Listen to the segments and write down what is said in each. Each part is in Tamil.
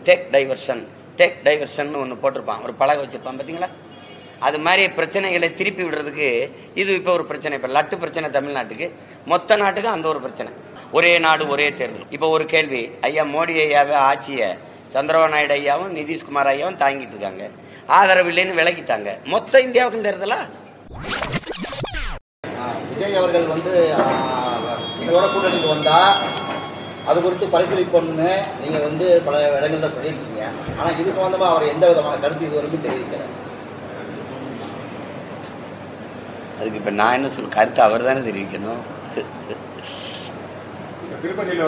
டேக் டைவர்ஷன் ஒன்று போட்டிருப்பான், ஒரு பலகை வச்சிருப்பான் பார்த்தீங்களா? அது மாதிரி பிரச்சனைகளை திருப்பி விடுறதுக்கு இது இப்போ ஒரு பிரச்சனை. இப்போ லட்டு பிரச்சனை தமிழ்நாட்டுக்கு, மொத்த நாட்டுக்கு அந்த ஒரு பிரச்சனை. ஒரே நாடு ஒரே தேர்தல். இப்போ ஒரு கேள்வி, ஐயா மோடி ஐயாவே ஆட்சியை சந்திரபாபு நாயுடு ஐயாவும் நிதிஷ்குமார் ஐயாவும் தாங்கிட்டு இருக்காங்க, ஆதரவு இல்லைன்னு விலகிட்டாங்க. மொத்த இந்தியாவுக்கும் தேர்தலா? விஜய் அவர்கள் இதோட கூட்டணிக்கு வந்தா அது குறித்து பரிசீலிப்போம்னு நீங்க பல இடங்கள்ல சொல்லியிருக்கீங்க. ஆனா இது சம்பந்தமா அவர் எந்த விதமான கருத்து இது வரைக்கும் தெரிவிக்கிறார். அதுக்கு இப்ப நான் என்ன சொல்ல, கருத்து அவர் தானே தெரிவிக்கணும். திருப்பதியில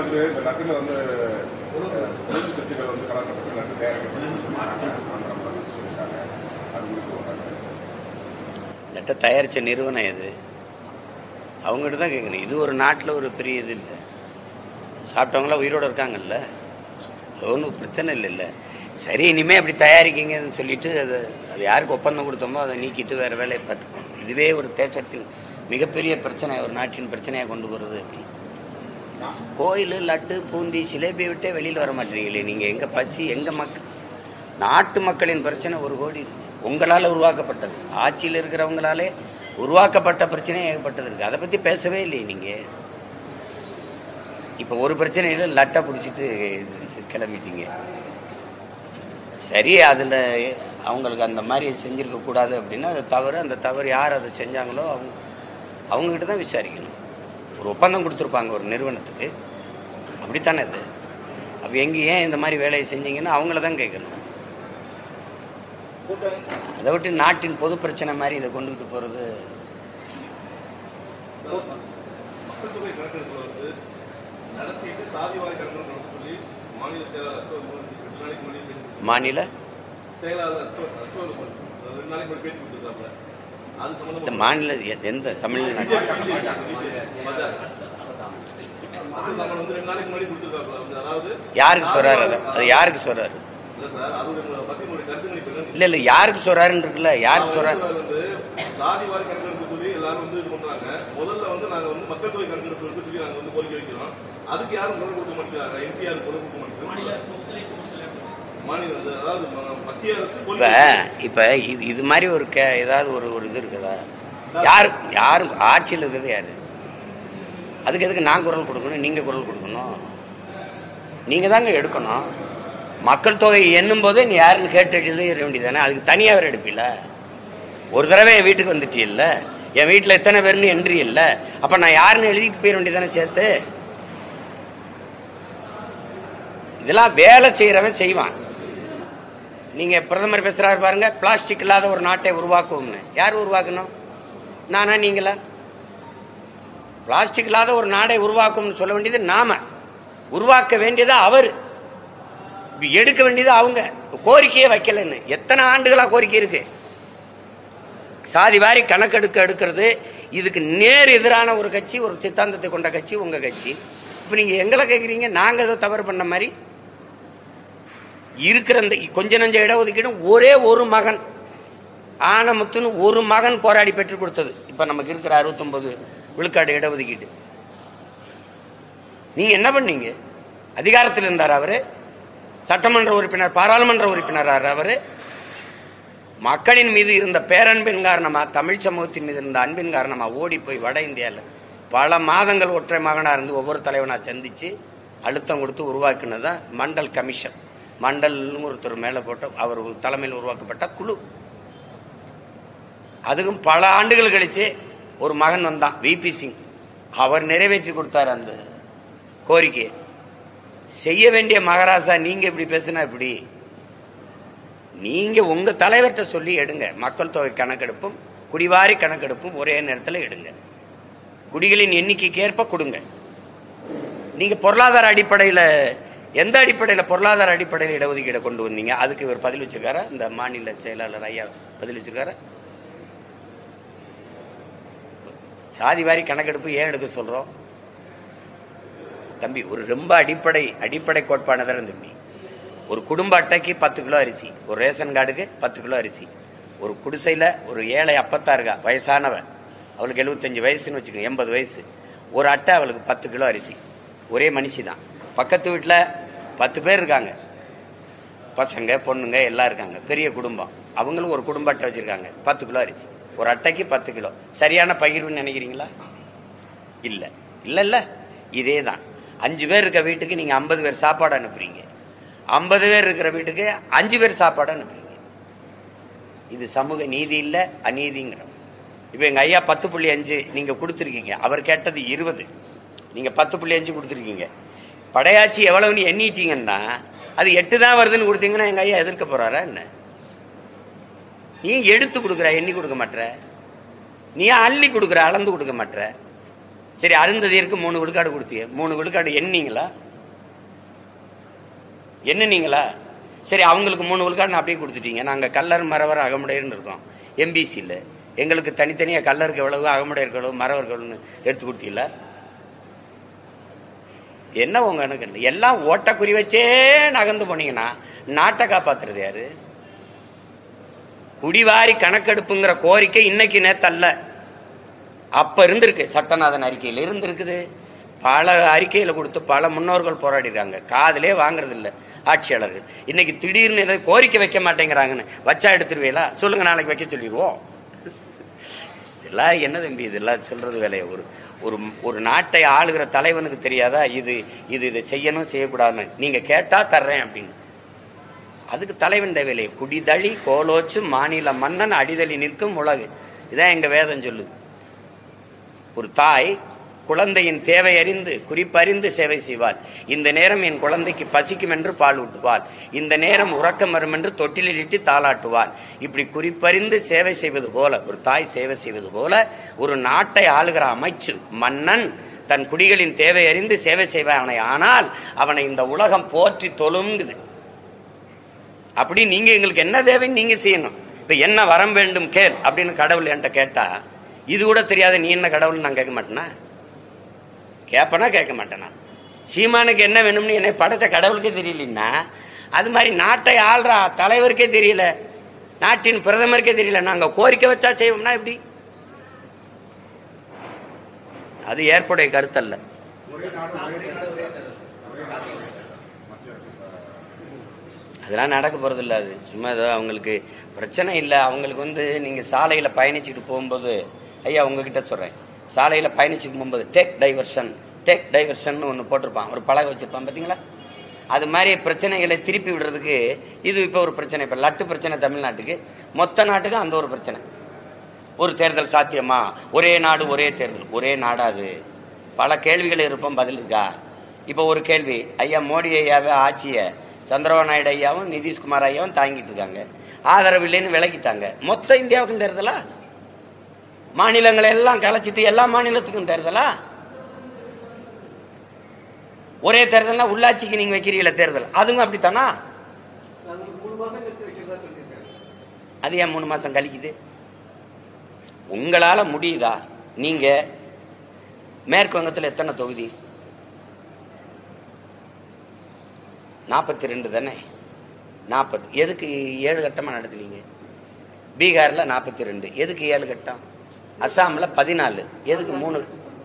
லெட்டை தயாரிச்ச நிறுவனம் எது, அவங்ககிட்ட தான் கேட்கணும். இது ஒரு நாட்டில் ஒரு பெரிய இது இல்லை. சாப்பிட்டவங்களாம் உயிரோடு இருக்காங்கல்ல, அது ஒன்றும் பிரச்சனை இல்லை. சரி, இனிமேல் அப்படி தயாரிக்கிங்கன்னு சொல்லிட்டு அது யாருக்கு ஒப்பந்தம் கொடுத்தோமோ அதை நீக்கிட்டு வேறு வேலையை பார்த்துக்கணும். இதுவே ஒரு தேசத்தின் மிகப்பெரிய பிரச்சனை, ஒரு நாட்டின் பிரச்சனையாக கொண்டு போகிறது. அப்படி கோயில் லட்டு பூந்தி சிலேபியை விட்டே வெளியில் வர மாட்டீங்களே நீங்கள். எங்கள் பசி, எங்கள் நாட்டு மக்களின் பிரச்சனை 1 கோடி உங்களால் உருவாக்கப்பட்டது, ஆட்சியில் இருக்கிறவங்களாலே உருவாக்கப்பட்ட பிரச்சனை ஏகப்பட்டது இருக்கு. அதை பற்றி பேசவே இல்லையே நீங்கள். இப்போ ஒரு பிரச்சனையில் லட்டை பிடிச்சிட்டு கிளம்பிட்டீங்க. சரி, அதில் அவங்களுக்கு அந்த மாதிரி செஞ்சுருக்க கூடாது அப்படின்னா அது தவறு. அந்த தவறு யார் அதை செஞ்சாங்களோ அவங்ககிட்ட தான் விசாரிக்கணும். ஒரு ஒப்பந்தம் கொடுத்துருப்பாங்க ஒரு நிறுவனத்துக்கு, அப்படித்தானே இது. அப்போ ஏன் இந்த மாதிரி வேலையை செஞ்சீங்கன்னா அவங்கள தான் கேட்கணும். அதை விட்டு நாட்டின் பொது பிரச்சனை மாதிரி இதை கொண்டுகிட்டு போகிறது. மாநில மாநில எந்த தமிழ்நாடு யாருக்கு சொல்றாரு? அது யாருக்கு சொல்றாரு? இல்ல யாருக்கு சொல்றாருன்னு இருக்குல்ல, யாருக்கு சொல்றாரு? இப்ப இது மாதிரி ஒரு ஏதாவது ஒரு இது இருக்குதா? யாரு ஆட்சியில் இருக்கிறது யாரு? அதுக்கு எதுக்கு நான் குரல் கொடுக்கணும், நீங்க குரல் கொடுக்கணும்? நீங்க தாங்க எடுக்கணும். மக்கள் தொகை எண்ணும் போது நீ யாருன்னு கேட்டு எழுத வேண்டியதானே. அதுக்கு தனியாக வேறு எடுப்பில்ல. ஒரு தடவை என் வீட்டுக்கு வந்துட்டீல்ல, என் வீட்டில் எத்தனை பேர்னு என்ட்ரி இல்லை, அப்ப நான் யாருன்னு எழுதிட்டு போயிட வேண்டியதானே சேர்த்து. இதெல்லாம் வேலை செய்யறவன் செய்வான். நீங்க பிரதமர் பேசுறாரு பாருங்க, பிளாஸ்டிக் இல்லாத ஒரு நாட்டை உருவாக்குவோம்னு. யார் உருவாக்கணும்? நானா நீங்களா? பிளாஸ்டிக் இல்லாத ஒரு நாடை உருவாக்கும்னு சொல்ல வேண்டியது நாம, உருவாக்க வேண்டியது அவர், எடுக்க வேண்டியது அவங்க. கோரிக்கையே வைக்கலன்னு எத்தனை ஆண்டுகளா கோரிக்கை இருக்கு. சாதி வாரி கணக்கெடுக்க எடுக்கிறது இதுக்கு நேர் எதிரான ஒரு கட்சி, ஒரு சித்தாந்தத்தை கொண்ட கட்சி உங்க கட்சி. இப்ப நீங்க எங்களை கேட்குறீங்க நாங்க ஏதோ தவறு பண்ண மாதிரி. இருக்கிற இந்த கொஞ்ச நஞ்ச இடஒதுக்கீடு ஒரே ஒரு மகன் ஆனமுத்துன்னு ஒரு மகன் போராடி பெற்றுக் கொடுத்தது. இப்ப நமக்கு இருக்கிற 69 விழுக்காடு இடஒதுக்கீடு. நீங்க என்ன பண்ணீங்க? அதிகாரத்தில் இருந்தார் அவரு, சட்டமன்ற உறுப்பினர், பாராளுமன்ற உறுப்பினர் அவரு. மக்களின் மீது இருந்த பேரன்பின் காரணமா, தமிழ் சமூகத்தின் மீது இருந்த அன்பின் காரணமா ஓடி போய் வட இந்தியாவில் பல மாதங்கள் ஒற்றை மகனா இருந்து ஒவ்வொரு தலைவனா சந்திச்சு அழுத்தம் கொடுத்து உருவாக்குனதான் மண்டல் கமிஷன். மண்டல் ஒருத்தர் மேல போட்ட அவர் தலைமையில் உருவாக்கப்பட்ட குழு. அதுக்கும் பல ஆண்டுகள் கழிச்சு ஒரு மகன் வந்தான், விபி சிங். அவர் நிறைவேற்றி கொடுத்தார் அந்த கோரிக்கையை. செய்ய வேண்டிய மகாராஜா நீங்க இப்படி பேசினா இப்படி? நீங்க உங்க தலைவர்கிட்ட சொல்லி எடுங்க. மக்கள் தொகை கணக்கெடுப்பும் குடிவாரி கணக்கெடுப்பும் ஒரே நேரத்தில் எடுங்க. குடிகளின் எண்ணிக்கைக்கு ஏற்ப கொடுங்க. நீங்க பொருளாதார அடிப்படையில் எந்த அடிப்படையில் பொருளாதார அடிப்படையில் இடஒதுக்கீடை கொண்டு வந்தீங்க? அதுக்கு இவர் பதில் வச்சிருக்காரா? இந்த மாநில செயலாளர் ஐயா பதில் வச்சிருக்காரா? சாதி வாரி கணக்கெடுப்பு ஏன் எடுக்க சொல்றோம் தம்பி? ஒரு ரொம்ப அடிப்படை கோட்பாடுதான் தம்பி. ஒரு குடும்ப அட்டைக்கு 10 கிலோ அரிசி, ஒரு ரேஷன் கார்டுக்கு 10 கிலோ அரிசி. ஒரு குடிசையில ஒரு ஏழை அப்பத்தா இருக்கா, வயசானவ, அவளுக்கு 75 வயசுன்னு வச்சுக்கோங்க, 80 வயசு, ஒரு அட்டை அவளுக்கு 10 கிலோ அரிசி. ஒரே மனுஷி தான். பக்கத்து வீட்டில் 10 பேர் இருக்காங்க, பசங்க பொண்ணுங்க எல்லாம் இருக்காங்க, பெரிய குடும்பம். அவங்களும் ஒரு குடும்ப அட்டை வச்சிருக்காங்க. 10 கிலோ அரிசி, ஒரு அட்டைக்கு 10 கிலோ. சரியான பகிர்வுன்னு நினைக்கிறீங்களா? இல்ல இல்ல இல்ல. இதே தான் 5 பேர் இருக்க வீட்டுக்கு நீங்க 50 பேர் சாப்பாடு அனுப்புறீங்க, 50 பேர் இருக்கிற வீட்டுக்கு 5 பேர் சாப்பாடு அனுப்புறீங்க. இது சமூக நீதி இல்ல, அநீதிங்கிற. இப்ப எங்க ஐயா 10.5 நீங்க கொடுத்துருக்கீங்க, அவர் கேட்டது 20, நீங்க 10.5 கொடுத்துருக்கீங்க. படையாச்சி எவ்வளவுன்னு எண்ணிட்டீங்கன்னா அது 8 தான் வருதுன்னு கொடுத்தீங்கன்னா எங்க ஐயா எதிர்க்க போறாரா என்ன? நீ எடுத்து கொடுக்குற, எண்ணி கொடுக்க மாட்ட. நீ அள்ளி கொடுக்குற, அளந்து கொடுக்க மாட்ட. சரி, அருந்ததியருக்கு 3 விழுக்காடு கொடுத்தீங்க, 3 விழுக்காடு எண்ணீங்களா? என்னீங்களா? சரி, அவங்களுக்கு 3 விழுக்காடு அப்படியே கொடுத்துட்டீங்க. நாங்க கல்லர் மறவர் அகமுடையர்னு இருக்கோம் எம்பிசியில். எங்களுக்கு தனித்தனியா கல்லருக்கு எவ்வளவு, அகமுடையருக்கு எவ்வளவு, மறவருக்கு எவ்வளவுன்னு எடுத்து கொடுத்தீங்களா? என்ன உங்க எனக்கு எல்லாம் ஓட்ட குறி வச்சே நகர்ந்து போனீங்கன்னா நாட்டை காப்பாத்துறது யாரு? குடிவாரி கணக்கெடுப்புங்கிற கோரிக்கை இன்னைக்கு நேத்தல்ல, அப்ப இருந்திருக்கு. சட்டநாதன் அறிக்கையில் இருந்திருக்குது, பல அறிக்கையில கொடுத்து பல முன்னோர்கள் போராடிருக்காங்க. காதலே வாங்குறது இல்ல ஆட்சியாளர்கள். இன்னைக்கு திடீர்னு ஏதாவது கோரிக்கை வைக்க மாட்டேங்கிறாங்கன்னு வச்சா எடுத்துருவீங்களா? சொல்லுங்க, நாளைக்கு வைக்க சொல்லிடுவோம். இதெல்லாம் என்ன தம்பி, இதெல்லாம் சொல்றது வேலையை? ஒரு நாட்டை ஆளுகிற தலைவனுக்கு தெரியாதா இது இதை செய்யணும் செய்யக்கூடாதுன்னு? நீங்க கேட்டா தர்றேன் அப்படின்னு. அதுக்கு தலைவன் தேவையில்லையே. குடிதழி கோலோச்சு மாநில மன்னன் அடிதழி நிற்கும் உலகு. இதான் எங்க வேதம் சொல்லுது. ஒரு தாய் குழந்தையின் தேவை அறிந்து குறிப்பறிந்து சேவை செய்வாள். இந்த நேரம் என் குழந்தைக்கு பசிக்கும் என்று பால் ஊட்டுவாள், இந்த நேரம் உறக்கம் வரும் என்று தொட்டிலில் இட்டு தாளாட்டுவாள். இப்படி குறிப்பறிந்து சேவை செய்வது போல, ஒரு தாய் சேவை செய்வது போல, ஒரு நாட்டை ஆளுகிற அமைச்சு மன்னன் தன் குடிகளின் தேவை அறிந்து சேவை செய்வான். ஆனால் அவனை இந்த உலகம் போற்றி தொழுங்குது. அப்படி நீங்க எங்களுக்கு என்ன தேவைன்னு நீங்க செய்யணும். இப்ப என்ன வரம் வேண்டும் கேள் அப்படின்னு கடவுள் என்கிட்ட கேட்டா, இது கூட தெரியாத நீ என்ன கடவுள் நான் கேட்க மாட்டேனா? கேட்பனா கேட்க மாட்டேனா? சீமானுக்கு என்ன வேணும்னு என்னை படைச்ச கடவுளுக்கே தெரியலன்னா, அது மாதிரி நாட்டை ஆள்ற தலைவருக்கே தெரியல, நாட்டின் பிரதமருக்கே தெரியல. நாங்க கோரிக்கை வச்சா செய்வோம்னா எப்படி? அது ஏற்புடைய கருத்தல்ல. அதெல்லாம் நடக்க போறது இல்லை. அது சும்மா ஏதோ அவங்களுக்கு பிரச்சனை இல்லை. அவங்களுக்கு நீங்க சாலையில பயணிச்சுட்டு போகும்போது, ஐயா உங்ககிட்ட சொல்றேன், சாலையில பயணிச்சுட்டு போகும்போது டேக் டைவர்ஷன் ஒன்னு போட்டிருப்பான், ஒரு பலகை வச்சிருப்பான் பாத்தீங்களா? அது மாதிரி பிரச்சனைகளை திருப்பி விடுறதுக்கு இது இப்ப ஒரு பிரச்சனை. இப்ப லட்டு பிரச்சனை தமிழ்நாட்டுக்கு, மொத்த நாட்டுக்கு அந்த ஒரு பிரச்சனை. ஒரு தேர்தல் சாத்தியமா? ஒரே நாடு ஒரே தேர்தல். ஒரே நாடாது? பல கேள்விகள் இருப்போம், பதில் இருக்கா? இப்ப ஒரு கேள்வி, ஐயா மோடி ஐயாவே ஆட்சிய சந்திரபாபு நாயுடு ஐயாவும் நிதிஷ்குமார் ஐயாவும் தாங்கிட்டு இருக்காங்க, ஆதரவு இல்லைன்னு விலகிட்டாங்க. மொத்த இந்தியாவுக்கும் தேர்தலா? மாநிலங்களை எல்லாம் கலைச்சிட்டு எல்லா மாநிலத்துக்கும் தேர்தலா? ஒரே தேர்தல்னா உள்ளாட்சிக்கு நீங்க வைக்கிறீங்களா தேர்தல், அதுவும் அப்படித்தானா? அது ஏன் 3 மாசம் கழிக்குது? உங்களால முடியுதா? நீங்க மேற்கு வங்கத்தில் எத்தனை தொகுதி? 42 தானே? 40. எதுக்கு 7 கட்டமா நடத்துறீங்க? பீகார்ல 42, எதுக்கு 7 கட்டம்? அசாம்ல 14, எதுக்கு 3?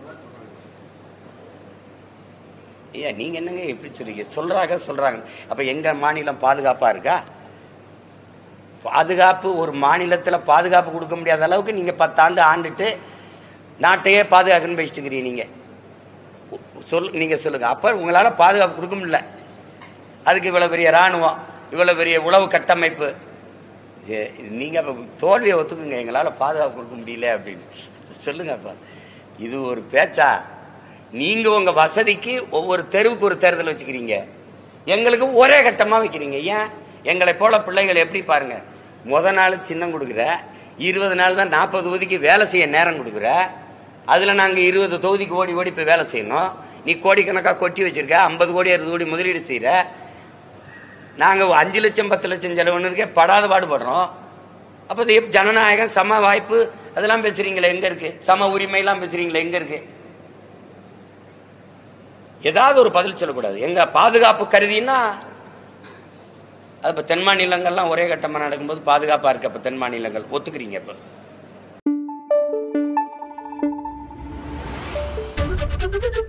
ஐயா நீங்க என்னங்க எப்படி சொல்றாங்க? அப்ப எங்க மாநிலம் பாதுகாப்பா இருக்கா? பாதுகாப்பு, ஒரு மாநிலத்துல பாதுகாப்பு கொடுக்க முடியாத அளவுக்கு நீங்க 10 ஆண்டு ஆண்டுட்டு நாட்டையே பாதுகாக்கணும்னு பேசிட்டு இருக்கிறீங்க. நீங்க சொல்லுங்க, அப்ப உங்களால பாதுகாப்பு கொடுக்க முடியல. அதுக்கு இவ்வளவு பெரிய ராணுவம், இவ்வளவு பெரிய உளவு கட்டமைப்பு. நீங்க தோல்வியை ஒத்துக்குங்க, எங்களால பாதுகாப்பு கொடுக்க முடியல அப்படின்னு சொல்லுங்க. அப்ப இது ஒரு பேச்சா? நீங்க உங்க வசதிக்கு ஒவ்வொரு தெருவுக்கு ஒரு தேர்தல் வச்சுக்கிறீங்க, எங்களுக்கு ஒரே கட்டமா வைக்கிறீங்க. ஏன்? எங்களை போல பிள்ளைகள் எப்படி பாருங்க, முத நாள் சின்னம் கொடுக்குற, 20 நாள் தான் 40 தொகுதிக்கு வேலை செய்ய நேரம் கொடுக்குற, அதுல நாங்க 20 தொகுதிக்கு ஓடி ஓடி போய் வேலை செய்யணும். நீ கோடிக்கணக்கா கொட்டி வச்சிருக்க, 50 கோடி 60 கோடி முதலீடு செய்யற. நாங்க 5 லட்சம் 10 லட்சம் செலவுன்னு படாத பாடுபடுறோம். அப்ப ஜனநாயகம், சம வாய்ப்பு அதெல்லாம் பேசுறீங்களே, எங்க இருக்கு? சம உரிமை எல்லாம் பேசுறீங்களே, எங்க இருக்கு? ஏதாவது ஒரு பதில் சொல்லக்கூடாது. எங்க பாதுகாப்பு கருதினா, அது தென் மாநிலங்கள்லாம் ஒரே கட்டமா நடக்கும்போது பாதுகாப்பா இருக்கு. அப்ப தென் மாநிலங்கள் ஒத்துக்கிறீங்க? இப்ப